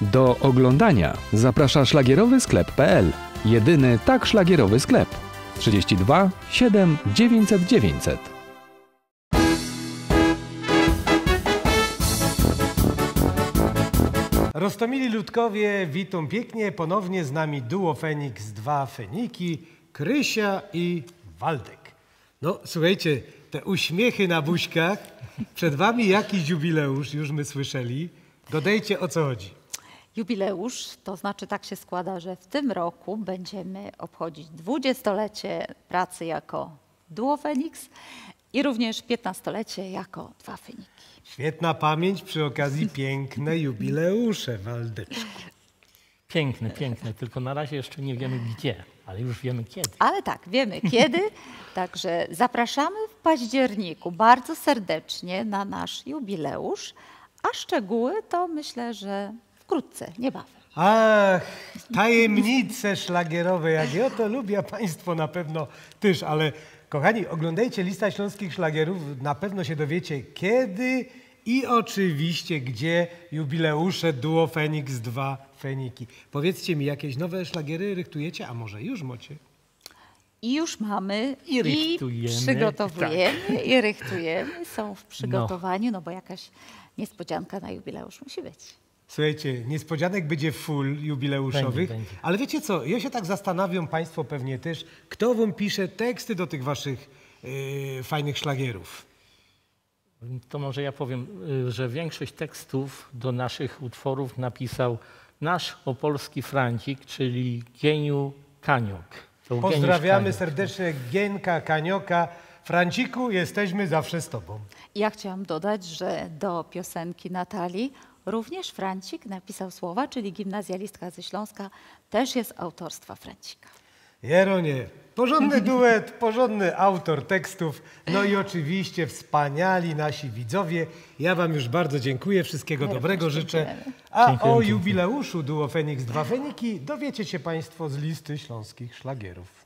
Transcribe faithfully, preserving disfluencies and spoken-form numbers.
Do oglądania zaprasza szlagierowy sklep kropka p l. Jedyny tak szlagierowy sklep. trzydzieści dwa siedem dziewięćset dziewięćset. Roztomili ludkowie, witam pięknie. Ponownie z nami duo Feniks dwa Feniki, Krysia i Waldek. No słuchajcie, te uśmiechy na buźkach. Przed wami jakiś jubileusz, już my słyszeli. Dodajcie, o co chodzi. Jubileusz, to znaczy tak się składa, że w tym roku będziemy obchodzić dwudziestolecie pracy jako duo Feniks i również piętnastolecie jako dwa Feniki. Świetna pamięć, przy okazji piękne jubileusze, Waldeczku. Piękne, piękne, tylko na razie jeszcze nie wiemy gdzie, ale już wiemy kiedy. Ale tak, wiemy kiedy, także zapraszamy w październiku bardzo serdecznie na nasz jubileusz, a szczegóły to myślę, że wkrótce, niebawem. Ach, tajemnice szlagierowe, jak ja to lubię, a państwo na pewno też, ale kochani, oglądajcie Lista Śląskich Szlagierów, na pewno się dowiecie kiedy i oczywiście gdzie jubileusze duo Feniks dwa Feniki. Powiedzcie mi, jakieś nowe szlagiery rychtujecie, a może już macie? I już mamy, I rychtujemy, i przygotowujemy, tak. i rychtujemy, są w przygotowaniu, no. no bo jakaś niespodzianka na jubileusz musi być. Słuchajcie, niespodzianek będzie full jubileuszowych, Będzie, będzie. ale wiecie co, ja się tak zastanawiam, państwo pewnie też, kto wam pisze teksty do tych waszych yy, fajnych szlagierów? To może ja powiem, że większość tekstów do naszych utworów napisał nasz opolski Francik, czyli Gieniu Kaniok. To Pozdrawiamy Kaniok. serdecznie Gienka Kanioka. Franciku, jesteśmy zawsze z tobą. Ja chciałam dodać, że do piosenki Natalii również Francik napisał słowa, czyli gimnazjalistka ze Śląska też jest autorstwa Francika. Jeronie, porządny duet, porządny autor tekstów, no i oczywiście wspaniali nasi widzowie. Ja wam już bardzo dziękuję, wszystkiego My dobrego również życzę. dziękujemy. A Dziękuję, o dziękuję. jubileuszu duo Feniks dwa Feniki dowiecie się państwo z listy śląskich szlagierów.